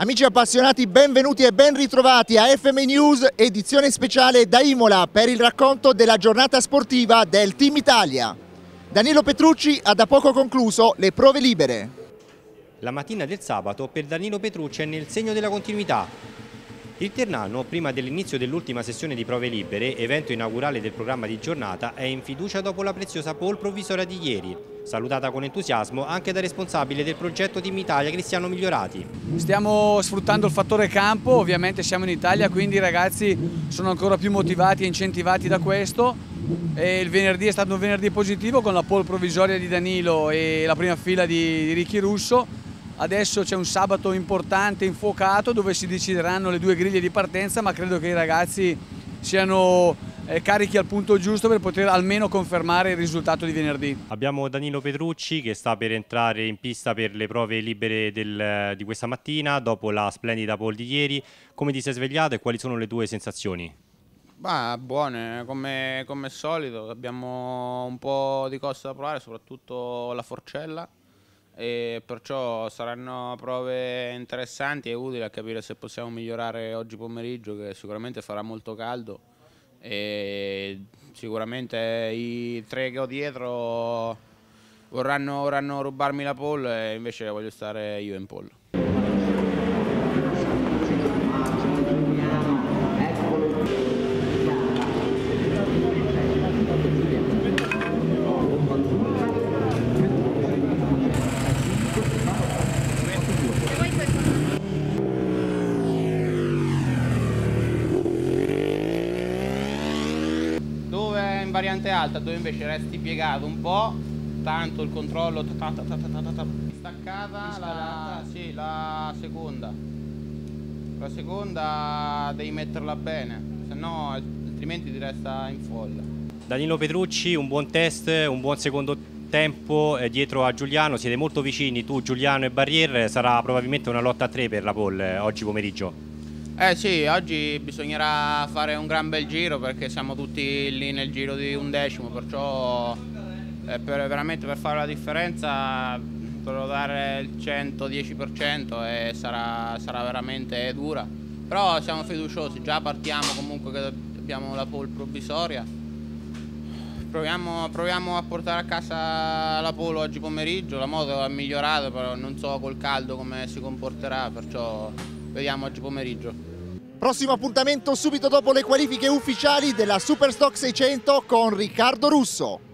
Amici appassionati, benvenuti e ben ritrovati a FM News, edizione speciale da Imola per il racconto della giornata sportiva del Team Italia. Danilo Petrucci ha da poco concluso le prove libere. La mattina del sabato per Danilo Petrucci è nel segno della continuità. Il Ternano, prima dell'inizio dell'ultima sessione di prove libere, evento inaugurale del programma di giornata, è in fiducia dopo la preziosa pole provvisoria di ieri, salutata con entusiasmo anche dal responsabile del progetto Team Italia, Cristiano Migliorati. Stiamo sfruttando il fattore campo, ovviamente siamo in Italia, quindi i ragazzi sono ancora più motivati e incentivati da questo. E il venerdì è stato un venerdì positivo con la pole provvisoria di Danilo e la prima fila di Ricky Russo. Adesso c'è un sabato importante, infuocato, dove si decideranno le due griglie di partenza, ma credo che i ragazzi siano carichi al punto giusto per poter almeno confermare il risultato di venerdì. Abbiamo Danilo Petrucci che sta per entrare in pista per le prove libere di questa mattina, dopo la splendida pole di ieri. Come ti sei svegliato e quali sono le tue sensazioni? Buone, come al solito, abbiamo un po' di cose da provare, soprattutto la forcella, e perciò saranno prove interessanti e utili a capire se possiamo migliorare oggi pomeriggio, che sicuramente farà molto caldo e sicuramente i tre che ho dietro vorranno rubarmi la pole e invece voglio stare io in pole. In variante alta, dove invece resti piegato un po', tanto il controllo staccata, la seconda devi metterla bene, se no altrimenti ti resta in folla. Danilo Petrucci, un buon test, un buon secondo tempo dietro a Giuliano, siete molto vicini, tu, Giuliano e Barrier, sarà probabilmente una lotta a tre per la pole oggi pomeriggio. Sì, oggi bisognerà fare un gran bel giro perché siamo tutti lì nel giro di 11°, perciò veramente per fare la differenza dovrò dare il 110% e sarà veramente dura. Però siamo fiduciosi, già partiamo comunque che abbiamo la pole provvisoria. Proviamo a portare a casa la pole oggi pomeriggio, la moto è migliorata, però non so col caldo come si comporterà, perciò vediamo oggi pomeriggio. Prossimo appuntamento subito dopo le qualifiche ufficiali della Superstock 600 con Riccardo Russo.